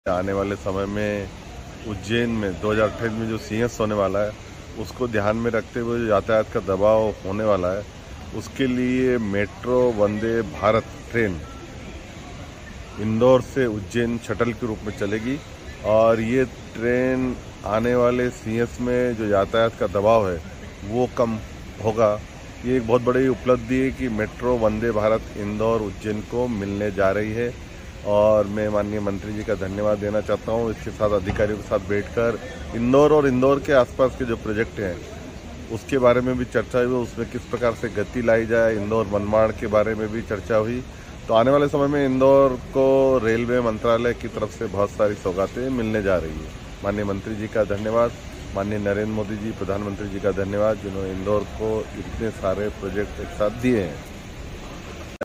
आने वाले समय में उज्जैन में 2028 में जो सीएस होने वाला है उसको ध्यान में रखते हुए जो यातायात का दबाव होने वाला है उसके लिए मेट्रो वंदे भारत ट्रेन इंदौर से उज्जैन शटल के रूप में चलेगी और ये ट्रेन आने वाले सीएस में जो यातायात का दबाव है वो कम होगा। ये एक बहुत बड़ी उपलब्धि है कि मेट्रो वंदे भारत इंदौर उज्जैन को मिलने जा रही है और मैं माननीय मंत्री जी का धन्यवाद देना चाहता हूँ। इसके साथ अधिकारियों के साथ बैठकर इंदौर और इंदौर के आसपास के जो प्रोजेक्ट हैं उसके बारे में भी चर्चा हुई, उसमें किस प्रकार से गति लाई जाए, इंदौर मनमाड़ के बारे में भी चर्चा हुई। तो आने वाले समय में इंदौर को रेलवे मंत्रालय की तरफ से बहुत सारी सौगातें मिलने जा रही है। माननीय मंत्री जी का धन्यवाद, माननीय नरेंद्र मोदी जी प्रधानमंत्री जी का धन्यवाद जिन्होंने इंदौर को इतने सारे प्रोजेक्ट एक साथ दिए हैं।